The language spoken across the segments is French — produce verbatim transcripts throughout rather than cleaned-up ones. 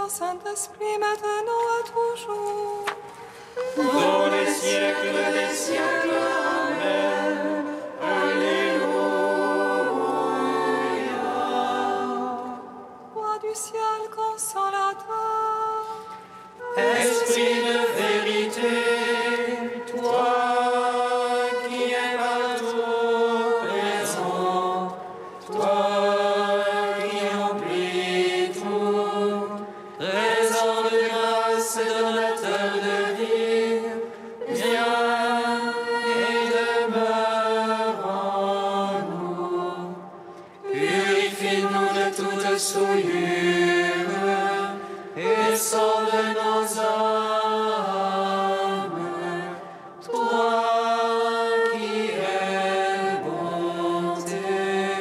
ton Saint-Esprit, maintenant à toujours. Dans les siècles des siècles, Amen. Alléluia. Roi du ciel consolateur, Esprit de vérité, toi qui es partout présent, toi qui emplis tout, trésor de grâce et donateur de vie, viens et demeure en nous. Purifie-nous de toute souillure et sauve nos âmes, toi qui es bonté.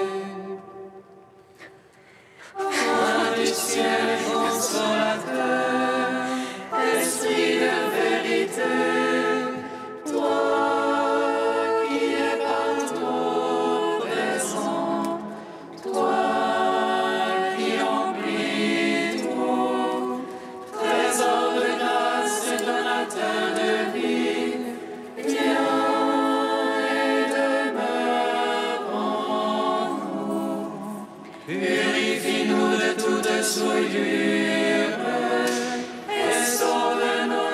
Roi du ciel consolateur, Esprit de vérité, toi qui es partout présent, toi qui emplis tout, trésor de grâce et donateur de vie, viens et demeure en nous. Purifie-nous de toute souillure et sauve nos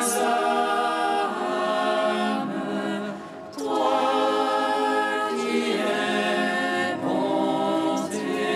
âmes, toi qui es bonté.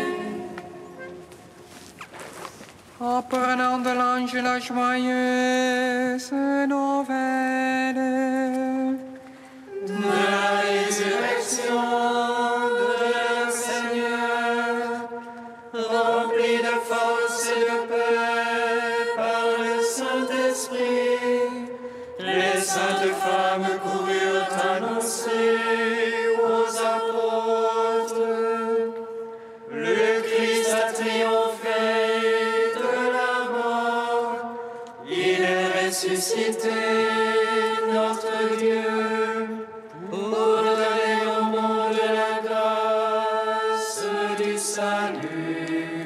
apprenant de l'ange la joyeuse nouvelle De la résurrection de notre Seigneur, rempli de force et de paix par le Saint-Esprit, les saintes femmes coururent annoncer aux apôtres: le Christ a triomphé de la mort, il est ressuscité, notre Dieu, pour donner au monde la grâce du salut.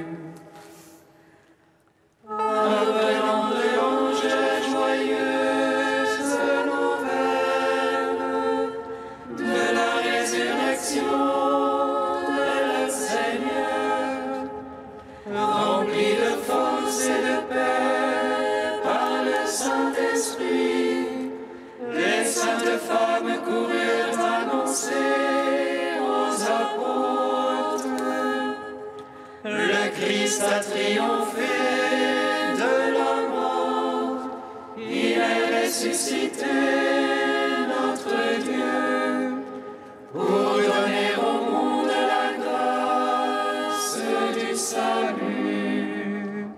Apprenant de l'ange la joyeuse nouvelle de la résurrection de notre Seigneur, rempli de force et de paix par le Saint-Esprit, les saintes femmes coururent annoncer aux apôtres: le Christ a triomphé de la mort, il est ressuscité, notre Dieu, pour donner au monde la grâce du salut.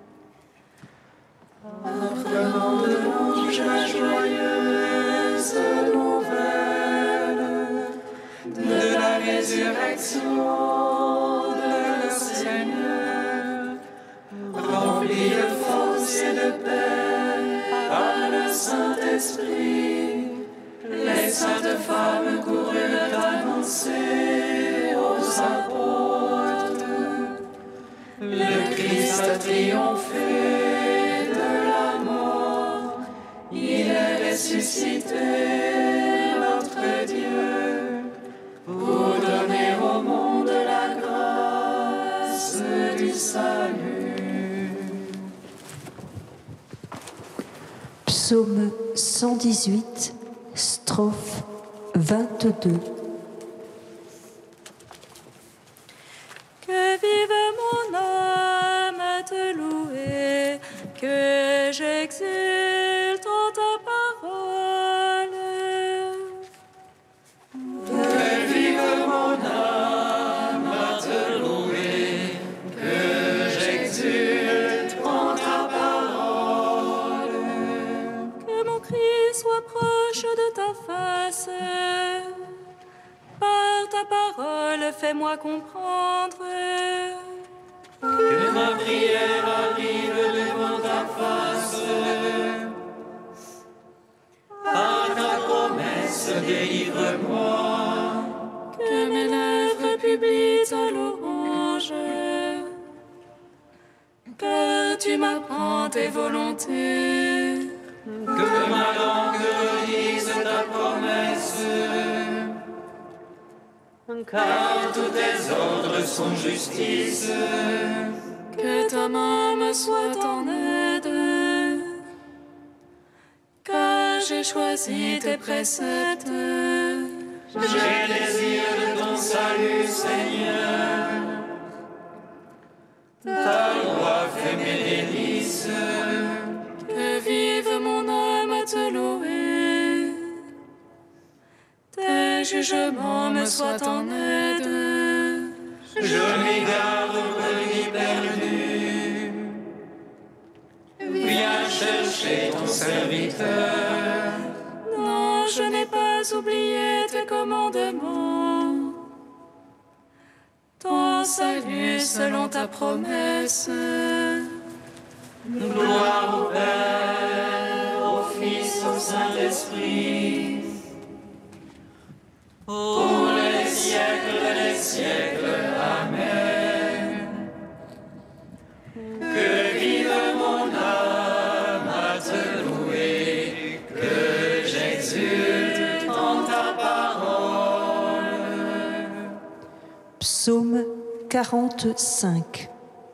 Apprenant de l'ange la joyeuse nouvelle de la résurrection de notre Seigneur, rempli de force et de paix par le Saint-Esprit, les saintes femmes coururent annoncer aux apôtres: le Christ a triomphé de la mort, il est ressuscité, notre Dieu, pour donner au monde la grâce du salut. Psaume cent dix-huit, strophe vingt-deux. Que vive mon âme à te louer, que j'exulte en ta parole. Que vive mon âme à te louer, que j'exulte en ta parole. Que mon cri soit proche de ta face. Par ta parole, fais-moi comprendre. Que ma prière arrive devant ta face. Par ta promesse, délivre-moi. Que mes lèvres publient ta louange. Que tu m'apprends tes volontés. Que ma langue redise ta promesse, car tous tes ordres sont justice. Que ta main me soit en aide, car j'ai choisi tes préceptes. J'ai désir de ton salut, Seigneur. Ta loi fait mes délices. Que vive mon âme à te louer. Tes jugements me soient en aide. Je m'égare au brebis perdu. Viens chercher ton serviteur. Non, je n'ai pas oublié tes commandements. Ton salut selon ta promesse. Gloire au Père, au Fils, au Saint-Esprit, pour les siècles des siècles. Amen. Que vive mon âme à te louer, que j'exulte en ta parole. Psaume quarante-cinq.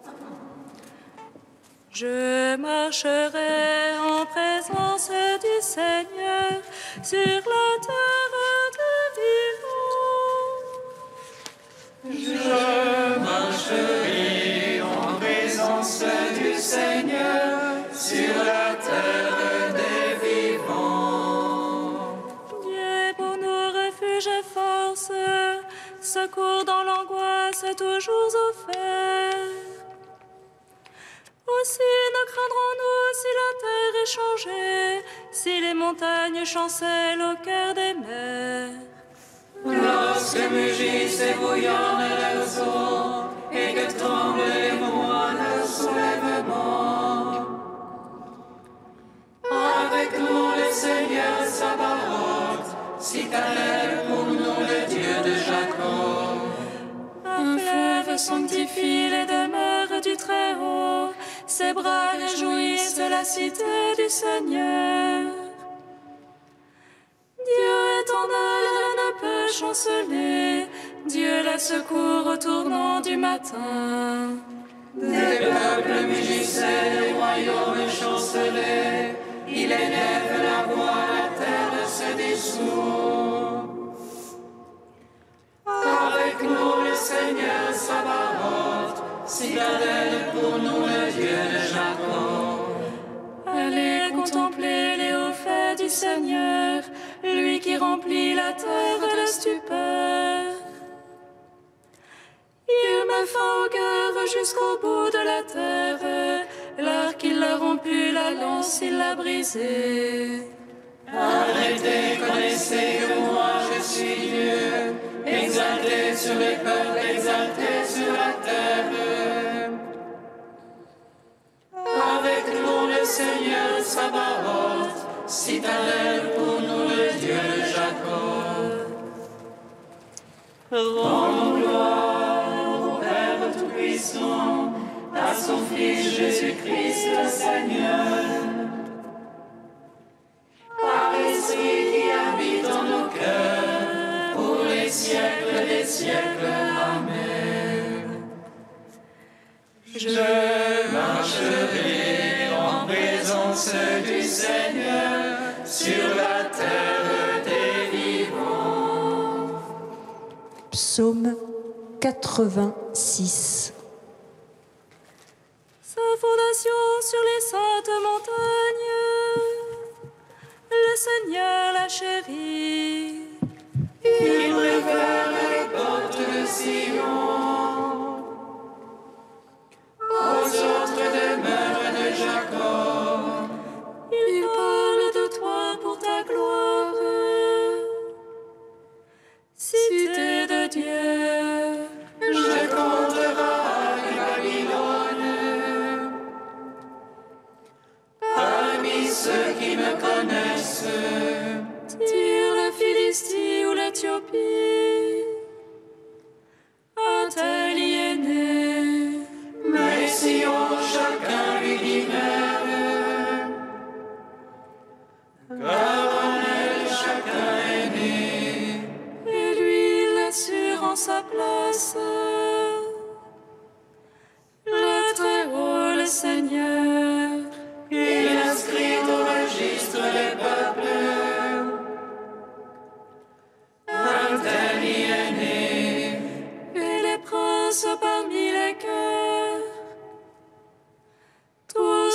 Je marcherai en présence du Seigneur sur la terre des vivants. Je marcherai en présence du Seigneur sur la terre des vivants. Dieu est pour nous refuge et force, secours dans l'angoisse toujours offert. Aussi ne craindrons-nous si la terre est changée, si les montagnes chancellent au cœur des mers. Lorsque mugissent et bouillonnent leurs eaux, et que tremblent les mois de soulèvement. Avec nous le Seigneur Sabaoth, citadelle pour nous le Dieu de Jacob. Un fleuve sanctifie les demeures du Très-Haut, ses bras réjouissent la cité du Seigneur. Dieu éternel ne peut chanceler, Dieu la secourt au tournant du matin. Des peuples mugissaient, des royaumes chancelaient, il élève la voix, la terre se dissout. Avec nous le Seigneur Sabaoth, citadelle pour nous le Dieu de Jacob. Allez contempler les hauts faits du Seigneur, lui qui remplit la terre de stupeur. Il met fin au cœur jusqu'au bout de la terre, l'arc il a rompu, la lance il l'a brisée. Arrêtez, connaissez que moi je suis Dieu, exalté sur les peuples, exalté sur la terre. Avec nous le Seigneur Sabaoth, citadelle pour nous le Dieu de Jacob. Rendons gloire au Père Tout-Puissant, à son Fils Jésus-Christ le Seigneur. Par l'Esprit qui habite en nos cœurs, pour les siècles des siècles. Amen. Je marcherai en présence du Seigneur sur la terre des vivants. Psaume quatre-vingt-six. Sa fondation sur les saintes montagnes, le Seigneur l'a chérie. Il préfère les portes de Sion aux autres demeures de Jacob. Il parle de toi pour ta gloire, cité de Dieu. Je compterai Babylone parmi ceux qui me connaissent. Tyr, la Philistie ou l'Éthiopie, un tel y est né. Mais Sion, chacun lui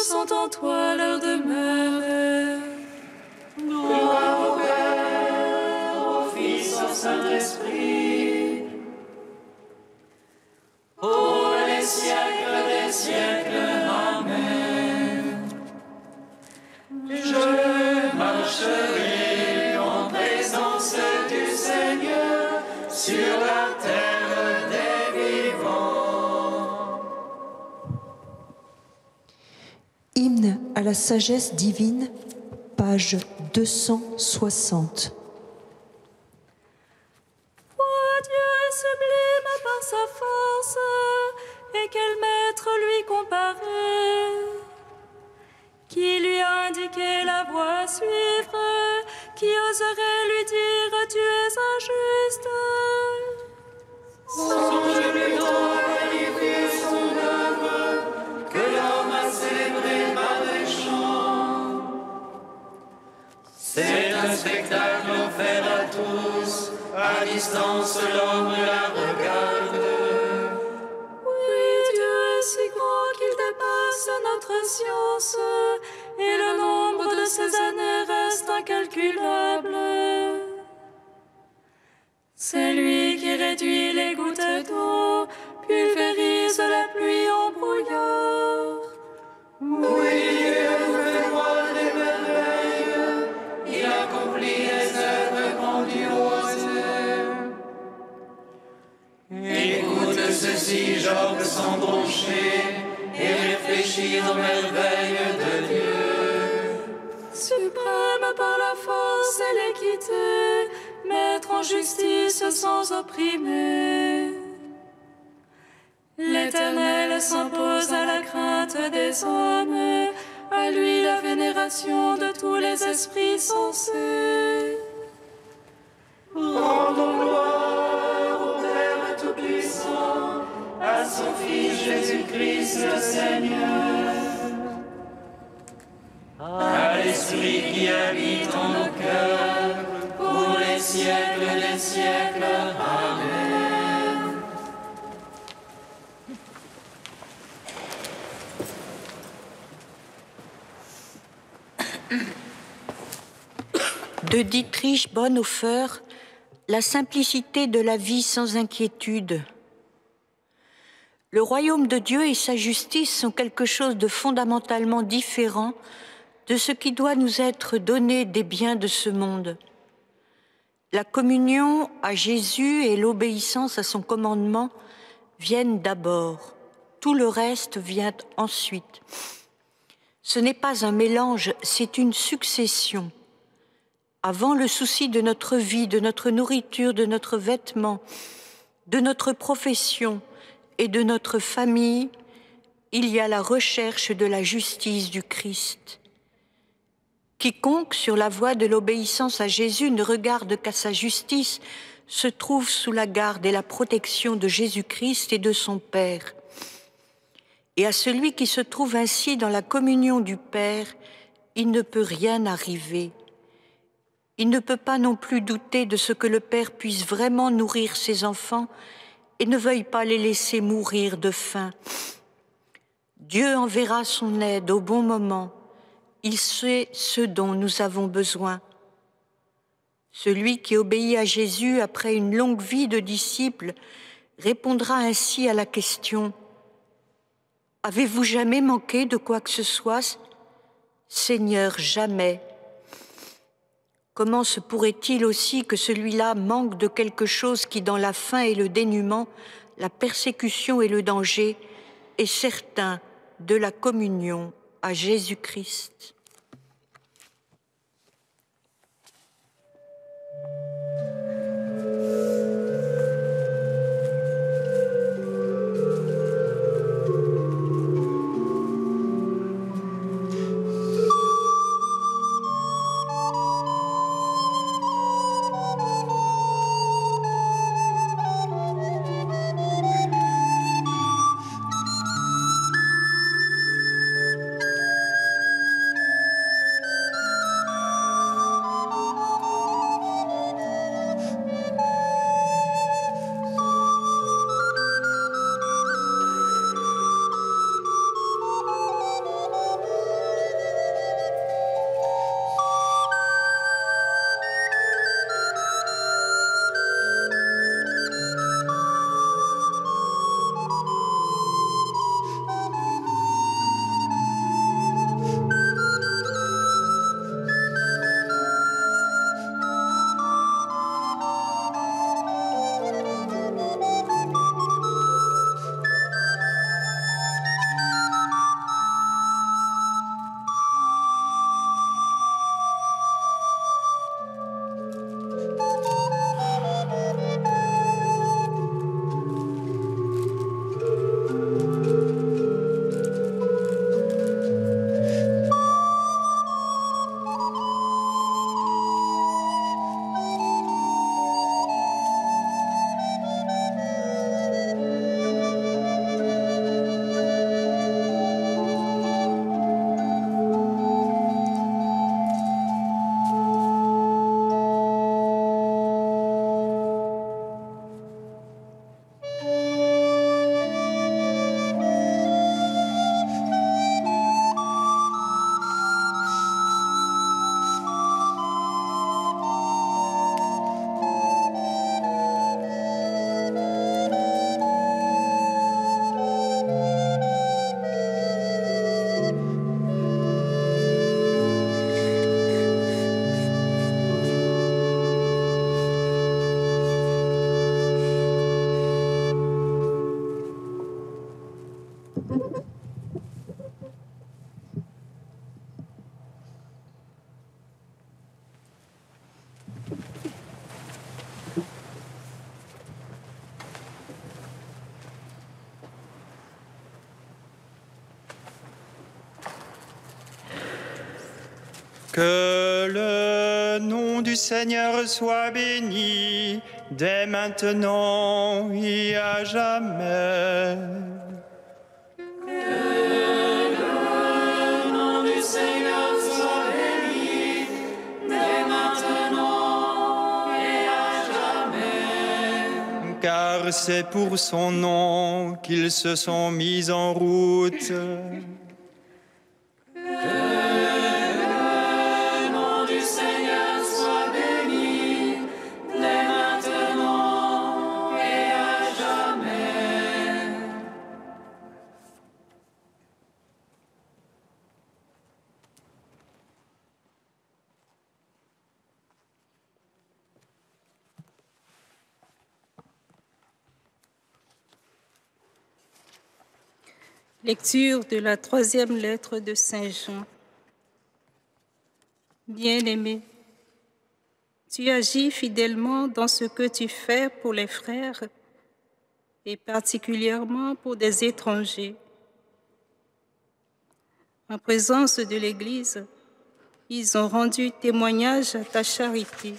sont en toi leur demeure. Gloire au Père, au Fils, au Saint-Esprit, pour les siècles des siècles. Amen. Je marcherai en présence du Seigneur sur la terre des vivants. Hymne à la sagesse divine, page deux cent soixante. Oh, Dieu est sublime par sa force, et quel maître lui comparer? Qui lui a indiqué la voie à suivre? Qui oserait lui dire tu es injuste? Songe plutôt à magnifier son œuvre que l'homme a célébré par des chants. C'est un spectacle offert à tous, à distance l'homme la regarde. Oui, Dieu est si grand qu'il dépasse notre science, et le nombre de ses années reste incalculable. C'est lui qui réduit les gouttes d'eau, pulvérise la pluie en brouillard. Oui, Dieu fait voir des merveilles, il accomplit des œuvres grandioses. Écoute ceci, Job, sans broncher, et réfléchis aux merveilles de Dieu. Suprême par la force et l'équité, maître en justice sans opprimer. L'Éternel s'impose à la crainte des hommes, à lui la vénération de tous les esprits sensés. Rendons gloire au Père Tout-Puissant, à son Fils Jésus-Christ le Seigneur, à l'Esprit qui habite en nos cœurs, pour les siècles des siècles. Amen. De Dietrich Bonhoeffer, la simplicité de la vie sans inquiétude. Le royaume de Dieu et sa justice sont quelque chose de fondamentalement différent de ce qui doit nous être donné des biens de ce monde. La communion à Jésus et l'obéissance à son commandement viennent d'abord. Tout le reste vient ensuite. Ce n'est pas un mélange, c'est une succession. Avant le souci de notre vie, de notre nourriture, de notre vêtement, de notre profession et de notre famille, il y a la recherche de la justice du Christ. Quiconque, sur la voie de l'obéissance à Jésus, ne regarde qu'à sa justice, se trouve sous la garde et la protection de Jésus-Christ et de son Père. Et à celui qui se trouve ainsi dans la communion du Père, il ne peut rien arriver. Il ne peut pas non plus douter de ce que le Père puisse vraiment nourrir ses enfants et ne veuille pas les laisser mourir de faim. Dieu enverra son aide au bon moment. Il sait ce dont nous avons besoin. Celui qui obéit à Jésus après une longue vie de disciple répondra ainsi à la question « Avez-vous jamais manqué de quoi que ce soit ? Seigneur, jamais. » Comment se pourrait-il aussi que celui-là manque de quelque chose qui, dans la faim et le dénuement, la persécution et le danger, est certain de la communion à Jésus-Christ? Que le nom du Seigneur soit béni, dès maintenant et à jamais. Que le nom du Seigneur soit béni, dès maintenant et à jamais. Car c'est pour son nom qu'ils se sont mis en route. Lecture de la troisième lettre de Saint Jean. Bien-aimé, tu agis fidèlement dans ce que tu fais pour les frères et particulièrement pour des étrangers. En présence de l'Église, ils ont rendu témoignage à ta charité.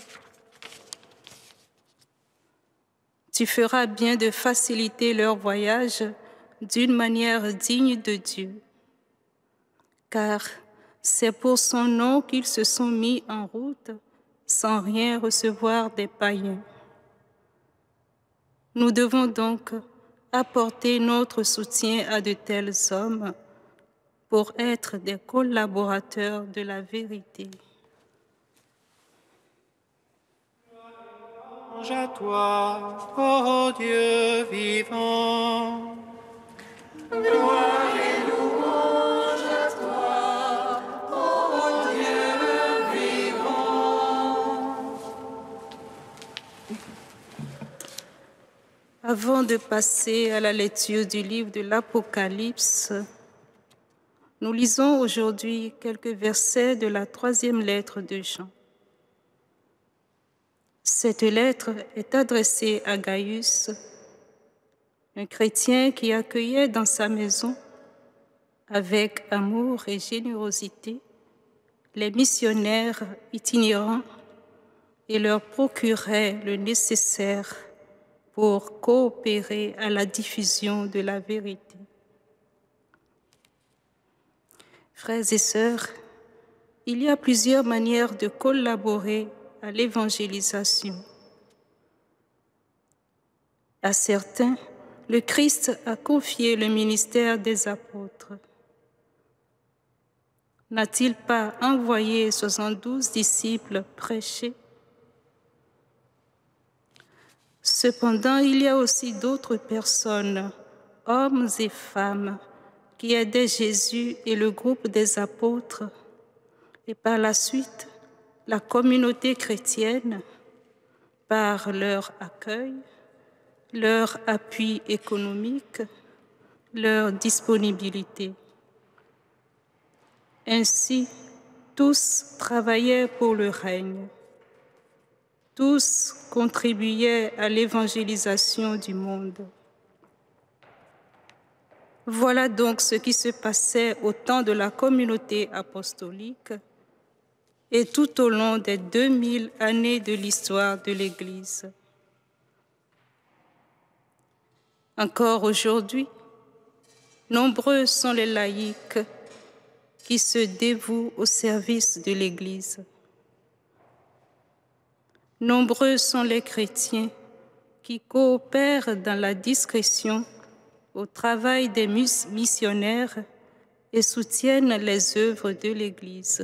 Tu feras bien de faciliter leur voyage d'une manière digne de Dieu, car c'est pour son nom qu'ils se sont mis en route sans rien recevoir des païens. Nous devons donc apporter notre soutien à de tels hommes pour être des collaborateurs de la vérité. Louange à toi, ô Dieu vivant. Gloire et louange à toi, ô Dieu vivant. Avant de passer à la lecture du livre de l'Apocalypse, nous lisons aujourd'hui quelques versets de la troisième lettre de Jean. Cette lettre est adressée à Gaius, un chrétien qui accueillait dans sa maison, avec amour et générosité, les missionnaires itinérants et leur procurait le nécessaire pour coopérer à la diffusion de la vérité. Frères et sœurs, il y a plusieurs manières de collaborer à l'évangélisation. À certains, le Christ a confié le ministère des apôtres. N'a-t-il pas envoyé soixante-douze disciples prêcher? Cependant, il y a aussi d'autres personnes, hommes et femmes, qui aidaient Jésus et le groupe des apôtres, et par la suite, la communauté chrétienne, par leur accueil, leur appui économique, leur disponibilité. Ainsi, tous travaillaient pour le règne. Tous contribuaient à l'évangélisation du monde. Voilà donc ce qui se passait au temps de la communauté apostolique et tout au long des deux mille années de l'histoire de l'Église. Encore aujourd'hui, nombreux sont les laïcs qui se dévouent au service de l'Église. Nombreux sont les chrétiens qui coopèrent dans la discrétion au travail des missionnaires et soutiennent les œuvres de l'Église.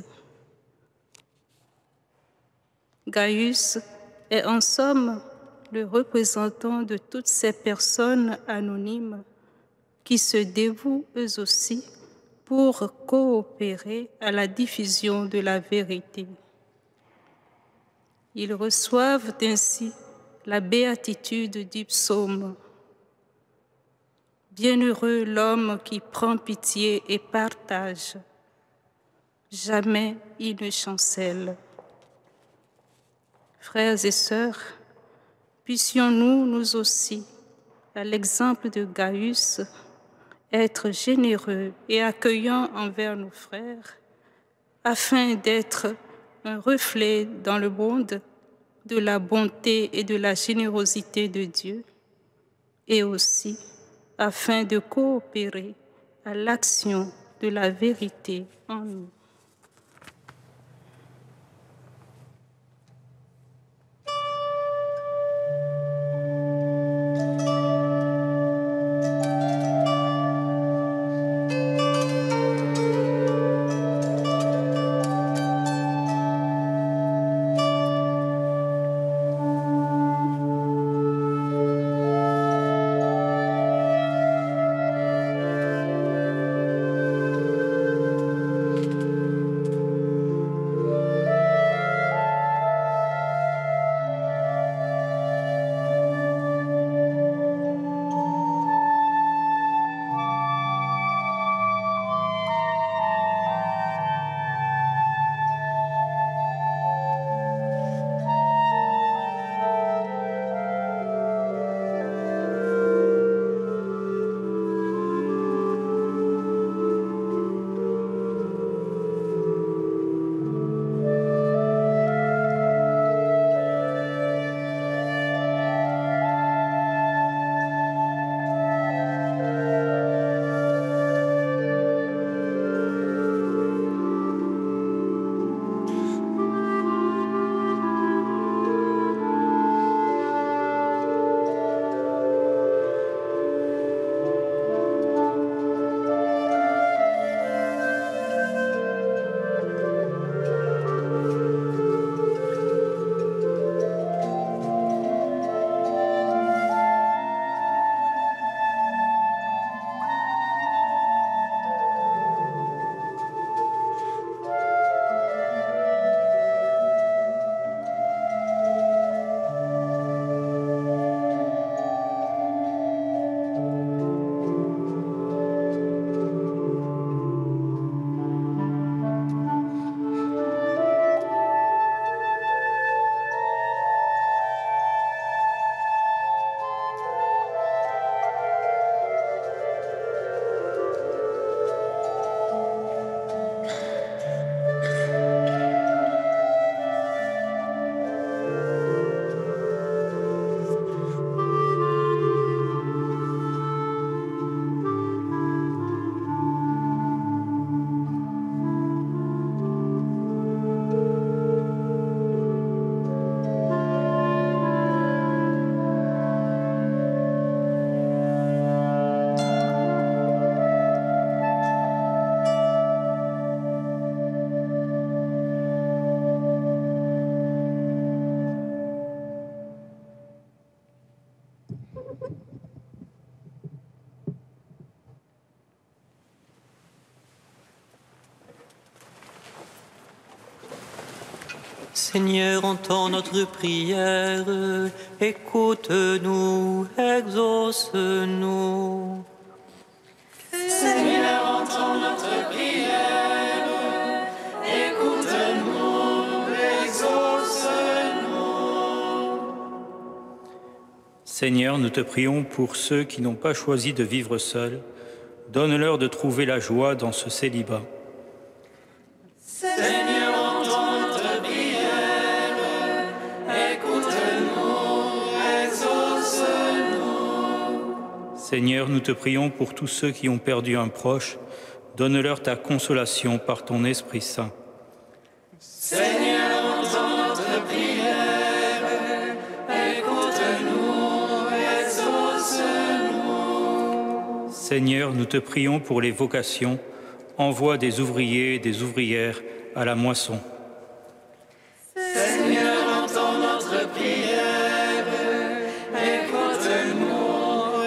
Gaius est en somme le représentant de toutes ces personnes anonymes qui se dévouent eux aussi pour coopérer à la diffusion de la vérité. Ils reçoivent ainsi la béatitude du psaume. Bienheureux l'homme qui prend pitié et partage. Jamais il ne chancelle. Frères et sœurs, puissions-nous, nous aussi, à l'exemple de Gaius, être généreux et accueillants envers nos frères, afin d'être un reflet dans le monde de la bonté et de la générosité de Dieu, et aussi afin de coopérer à l'action de la vérité en nous. Seigneur, entends notre prière, écoute-nous, exauce-nous. Seigneur, entends notre prière, écoute-nous, exauce-nous. Seigneur, nous te prions pour ceux qui n'ont pas choisi de vivre seuls. Donne-leur de trouver la joie dans ce célibat. Seigneur, entends notre prière, écoute-nous, exauce-nous. Seigneur, nous te prions pour tous ceux qui ont perdu un proche. Donne-leur ta consolation par ton Esprit Saint. Seigneur, entends notre prière, écoute-nous, exauce-nous. Seigneur, nous te prions pour les vocations. Envoie des ouvriers et des ouvrières à la moisson. Seigneur, entends notre prière, écoute-nous,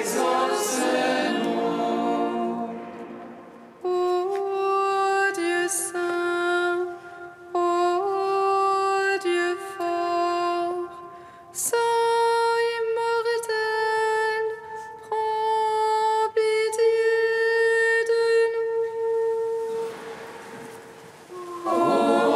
exauce-nous. Ô Dieu saint, ô Dieu fort, saint immortel, prends pitié de nous. Ô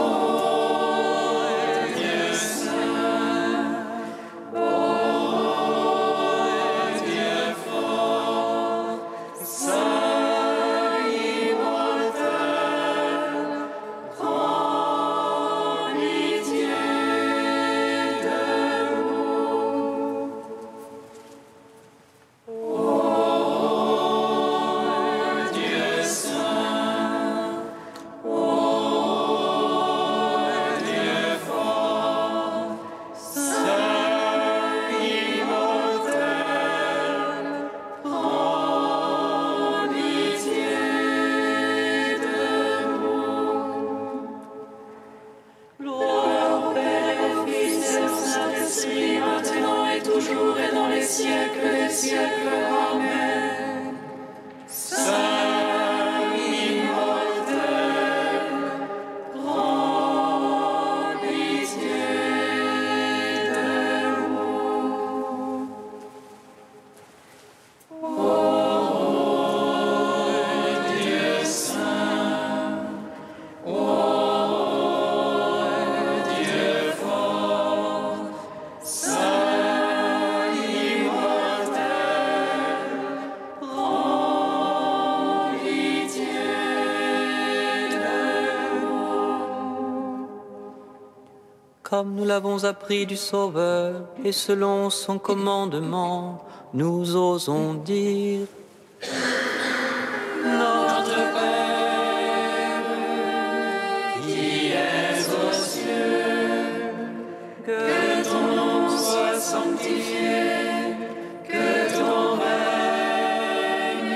Comme nous l'avons appris du Sauveur, et selon son commandement, nous osons dire: Notre Père, qui es aux cieux, que ton nom soit sanctifié, que ton règne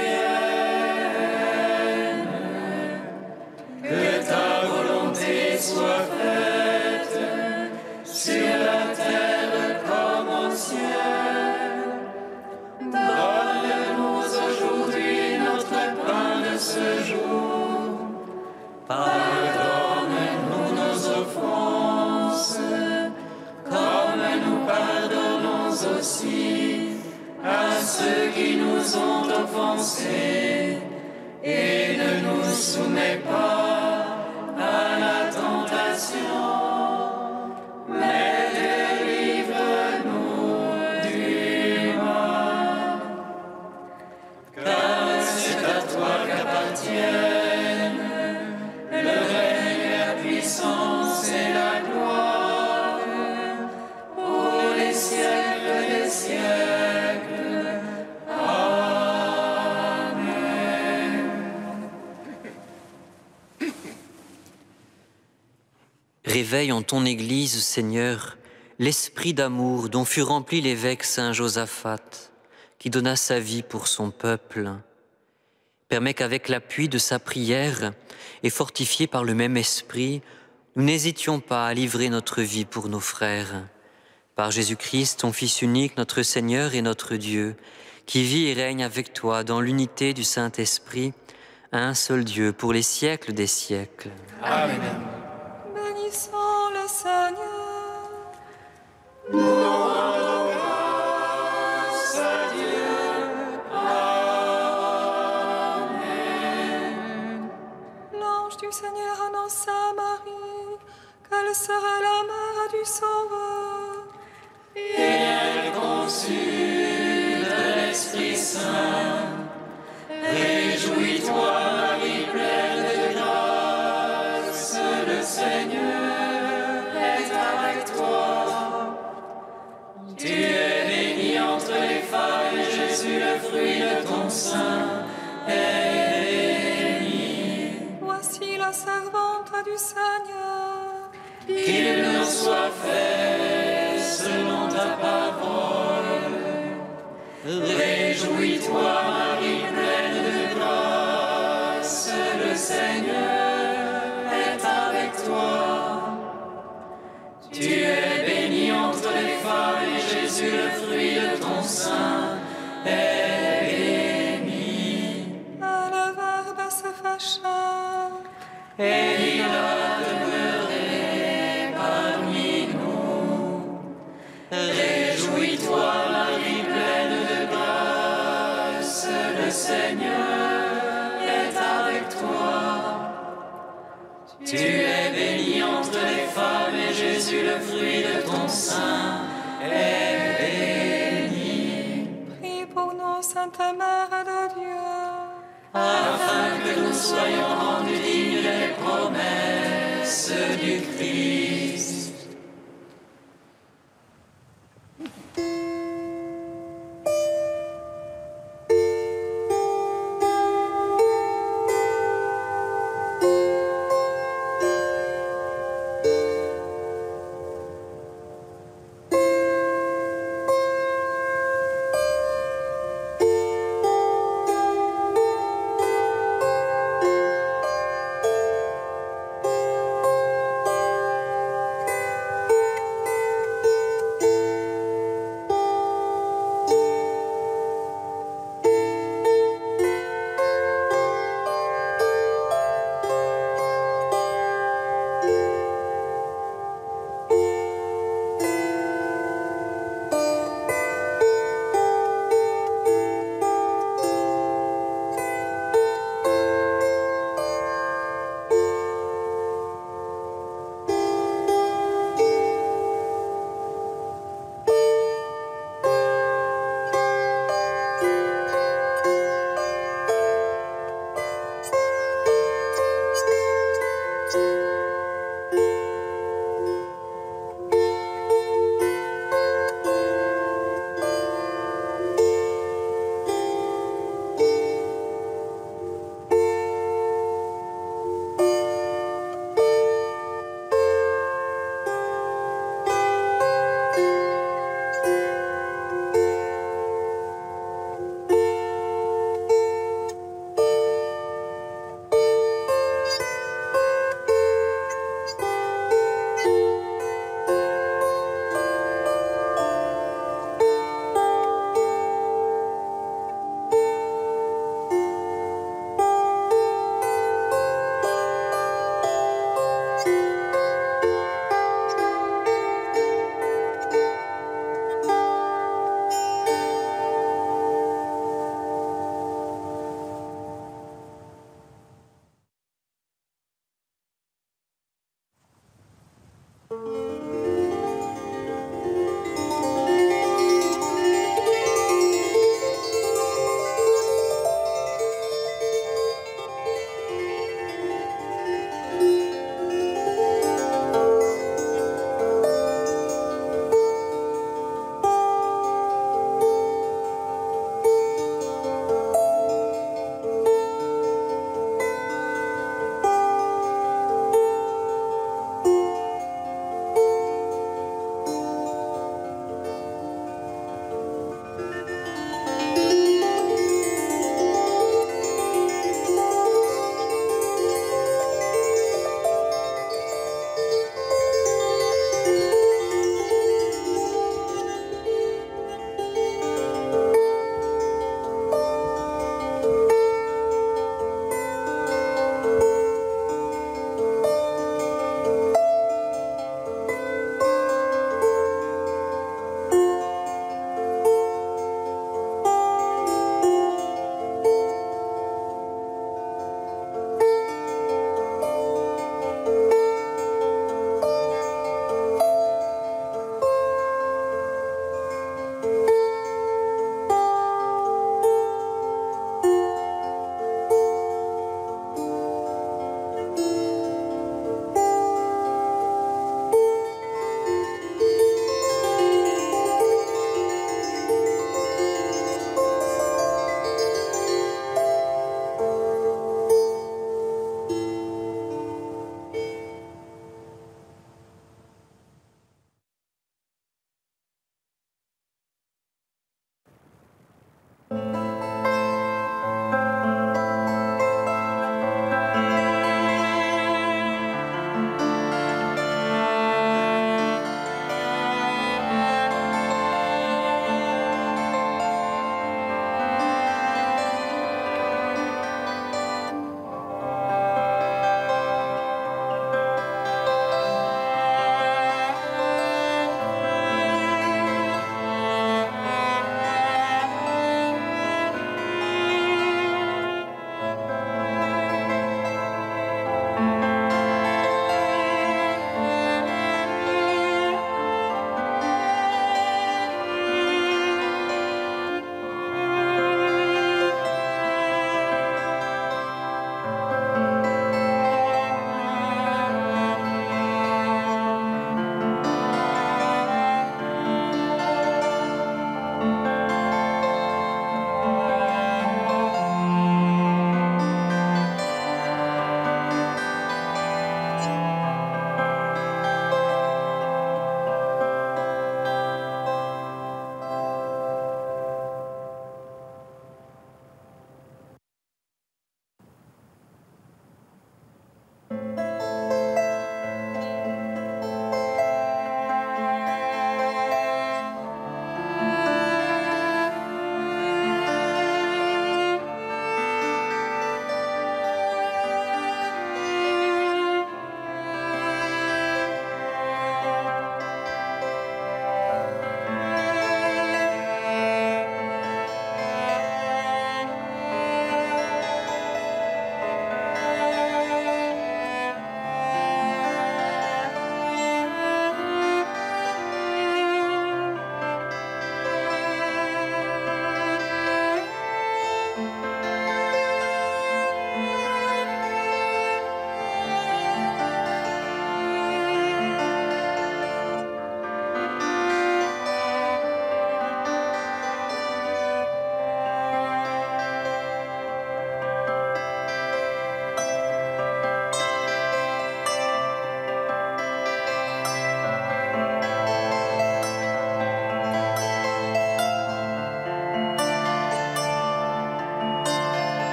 vienne, que ta volonté soit faite sur la terre comme au ciel. Donne-nous aujourd'hui notre pain de ce jour. Pardonne-nous nos offenses, comme nous pardonnons aussi à ceux qui nous ont offensés. Et ne nous soumets pas à la tentation, mais délivre-nous du mal. Car c'est à toi qu'appartiennent le règne, la puissance et la gloire pour les siècles des siècles. Amen. Réveille en ton Église, Seigneur, l'esprit d'amour dont fut rempli l'évêque Saint Josaphat, qui donna sa vie pour son peuple. Permets qu'avec l'appui de sa prière et fortifiés par le même esprit, nous n'hésitions pas à livrer notre vie pour nos frères. Par Jésus-Christ, ton Fils unique, notre Seigneur et notre Dieu, qui vit et règne avec toi dans l'unité du Saint-Esprit, un seul Dieu pour les siècles des siècles. Amen. Bénissons le Seigneur. Nous rendons grâce à Dieu. Amen. L'ange du Seigneur annonça à Marie qu'elle serait la mère du Sauveur. Et elle conçut de l'Esprit Saint. Réjouis-toi, Marie, pleine de grâce, le Seigneur est avec toi. Tu es bénie entre les femmes, et Jésus, le fruit de ton sein, est béni. Voici la servante du Seigneur. Qu'il nous soit fait selon ta parole. Réjouis-toi, Marie, pleine de grâce, le Seigneur est avec toi. Tu es bénie entre les femmes, et Jésus, le fruit de ton sein, est béni. Et le Verbe se fâcha. Et il a demeuré parmi nous. Réjouis-toi, Marie, pleine de grâce, le Seigneur est avec toi. Tu es bénie entre les femmes, et Jésus, le fruit de ton sein, est béni. Prie pour nous, Sainte Mère de Dieu. Afin que nous soyons rendus dignes des promesses du Christ.